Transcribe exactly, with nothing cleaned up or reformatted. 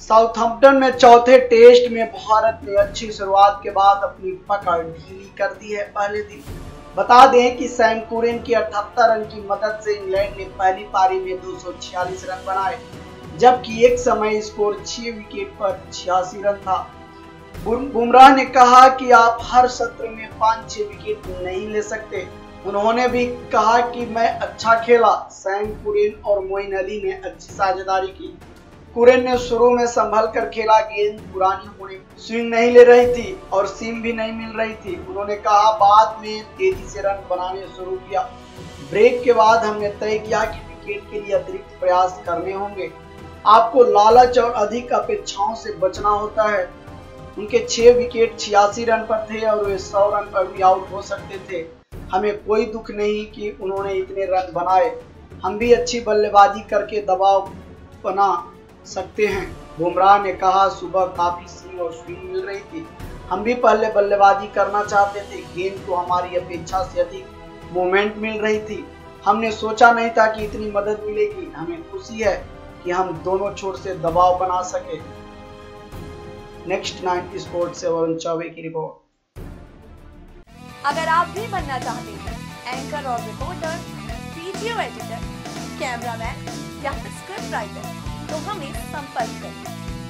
Southampton में चौथे test में भारत ने अच्छी शुरुआत के बाद अपनी पकड़ ढीली कर दी है। पहले दिन बता दें कि सैम कुरैन की अठहत्तर रन की मदद से इंग्लैंड ने पहली पारी में दो सौ छियालीस रन बनाए, जबकि एक समय स्कोर छह विकेट पर छियासी रन था। बुमराह ने कहा कि आप हर सत्र में पाँच छह विकेट नहीं ले सकते। उन्होंने भी कहा कि मैं अच्छा खेला। सैम कुरैन और मोइन अली ने अच्छी साझेदारी की। कुरैन ने शुरू में संभल कर खेला, गेंद पुरानी होने स्विंग नहीं ले रही थी और सीम भी नहीं मिल रही थी। उन्होंने कहा बाद में तेजी से रन बनाने शुरू किया। ब्रेक के बाद हमने तय किया कि विकेट के लिए अतिरिक्त प्रयास करने होंगे। आपको लालच और अधिक अपेक्षाओं से बचना होता है। उनके छह विकेट छियासी रन पर थे और वे सौ रन पर भी आउट हो सकते थे। हमें कोई दुख नहीं कि उन्होंने इतने रन बनाए। हम भी अच्छी बल्लेबाजी करके दबाव बना सकते हैं, बुमराह ने कहा। सुबह काफी सीम और स्विंग मिल रही थी। हम भी पहले बल्लेबाजी करना चाहते थे। गेंद को हमारी अपेक्षा से अधिक मूवमेंट मिल रही थी। हमने सोचा नहीं था कि इतनी मदद मिलेगी। हमें खुशी है कि हम दोनों छोर से दबाव बना सके। नेक्स्ट नाइन स्पोर्ट्स से वरुण चौबे की रिपोर्ट। अगर आप भी बनना चाहते हैं एंकर और रिपोर्टर, वीडियो एडिटर, कैमरामैन या फिर स्क्रिप्ट राइटर, तो हमें संपर्क करें।